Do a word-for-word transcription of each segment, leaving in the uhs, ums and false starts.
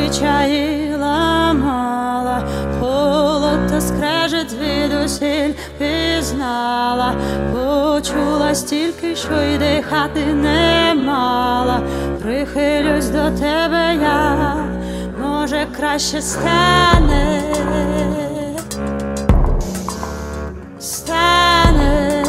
звичаї ламала, холод та скрежет звідусіль пізнала, почула стільки, що й дихати не мала. Прихилюсь до тебе я, може краще стане, стане.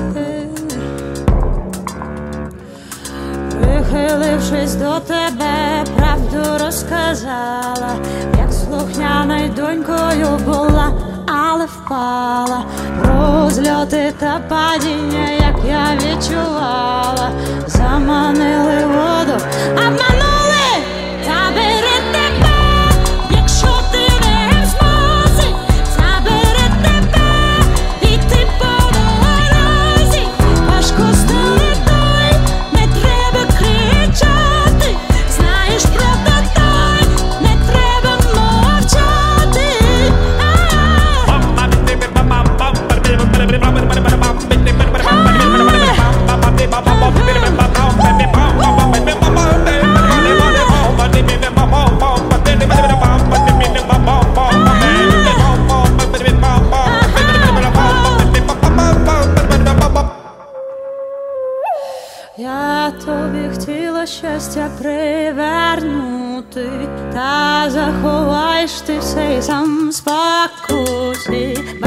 Прихилившись до тебе, правду розказала, як слухняною донькою була, але впала. Розльоти та падіння, як я відчувала, заманили воду, обманули, забери тебе, якщо ти не в змозі, забери тебе, піти по дорозі, важко стане той, не треба кричати, знаєш, правда той, не треба мовчати. Я тобі хотіла щастя привернути, та заховаєш ти все й сам спокусі.